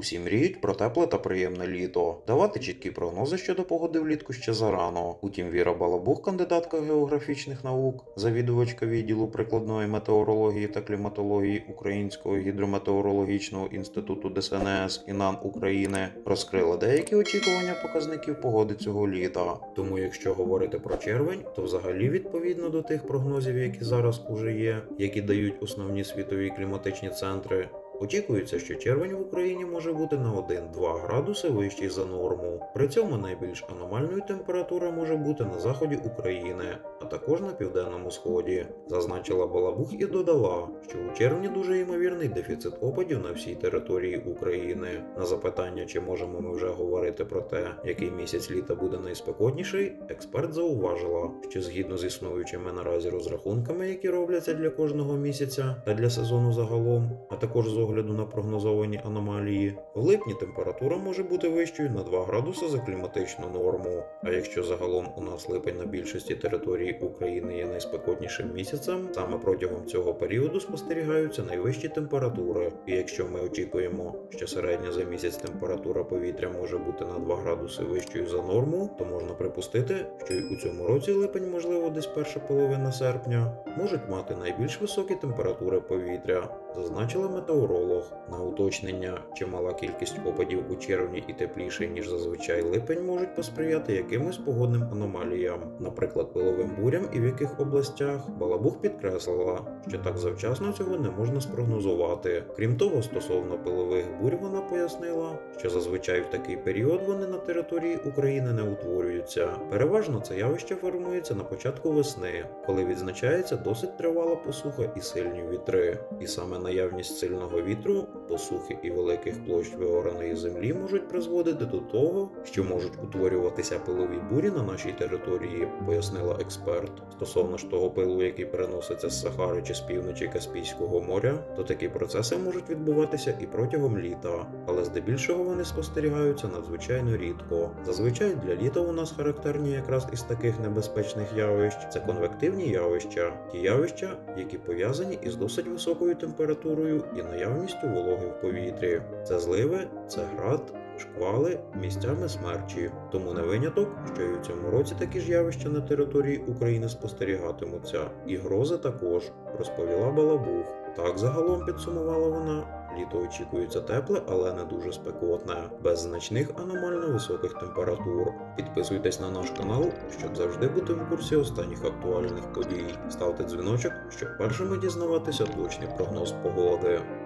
Усі мріють про тепле та приємне літо. Давати чіткі прогнози щодо погоди влітку ще зарано. Утім, Віра Балабух, кандидатка географічних наук, завідувачка відділу прикладної метеорології та кліматології Українського гідрометеорологічного інституту ДСНС ІНАН України, розкрила деякі очікування показників погоди цього літа. Тому, якщо говорити про червень, то взагалі відповідно до тих прогнозів, які зараз уже є, які дають основні світові кліматичні центри, очікується, що червень в Україні може бути на 1-2 градуси вищий за норму. При цьому найбільш аномальною температура може бути на заході України, а також на південному сході. Зазначила Балабух і додала, що у червні дуже ймовірний дефіцит опадів на всій території України. На запитання, чи можемо ми вже говорити про те, який місяць літа буде найспекотніший, експерт зауважила, що згідно з існуючими наразі розрахунками, які робляться для кожного місяця та для сезону загалом, а також з огляду на прогнозовані аномалії, в липні температура може бути вищою на 2 градуси за кліматичну норму. А якщо загалом у нас липень на більшості території України є найспекотнішим місяцем, саме протягом цього періоду спостерігаються найвищі температури. І якщо ми очікуємо, що середня за місяць температура повітря може бути на 2 градуси вищою за норму, то можна припустити, що й у цьому році липень, можливо десь перша половина серпня, можуть мати найбільш високі температури повітря, зазначила метеоролог. На уточнення, чимала кількість опадів у червні і тепліший, ніж зазвичай липень, можуть посприяти якимось погодним аномаліям, наприклад, пиловим бурям, і в яких областях, Балабух підкреслила, що так завчасно цього не можна спрогнозувати. Крім того, стосовно пилових бурь вона пояснила, що зазвичай в такий період вони на території України не утворюються. Переважно це явище формується на початку весни, коли відзначається досить тривала посуха і сильні вітри. І саме наявність сильного вітру, посухи і великих площ виораної землі можуть призводити до того, що можуть утворюватися пилові бурі на нашій території, пояснила експерт. Стосовно ж того пилу, який переноситься з Сахари чи з півночі Каспійського моря, то такі процеси можуть відбуватися і протягом літа, але здебільшого вони спостерігаються надзвичайно рідко. Зазвичай для літа у нас характерні якраз із таких небезпечних явищ – це конвективні явища, ті явища, які пов'язані із досить високою температурою і наявністю вологи в повітрі. Це зливи, це град, шквали, місцями смерчі. Тому не виняток, що і у цьому році такі ж явища на території України спостерігатимуться. І грози також, розповіла Балабух. Так загалом підсумувала вона. Літо очікується тепле, але не дуже спекотне, без значних аномально високих температур. Підписуйтесь на наш канал, щоб завжди бути в курсі останніх актуальних подій. Ставте дзвіночок, щоб першими дізнаватися точний прогноз погоди.